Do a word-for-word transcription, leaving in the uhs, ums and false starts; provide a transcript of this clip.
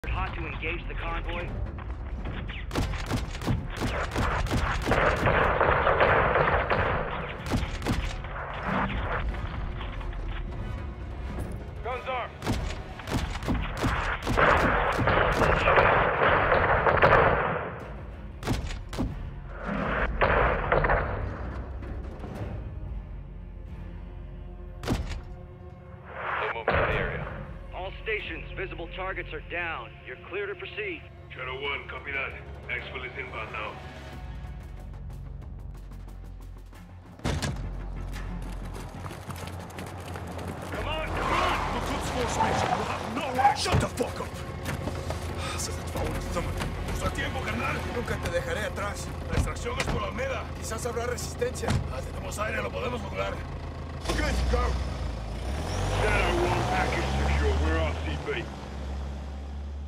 Hot to engage the convoy. Guns armed. No movement in the area. All stations, visible targets are down. You're clear to proceed. Shadow one, copy that. Exfil is inbound now. Come on, come on! The Quds Force Mission will have no way. Shut the fuck up! Haces el favor, estómago. Nuestro tiempo, carnal. Nunca te dejaré atrás. La extracción es por Almeda. Quizás habrá resistencia. Ah, tenemos aire, lo podemos lograr. Good, go! Shadow one, package secure. We're R C B.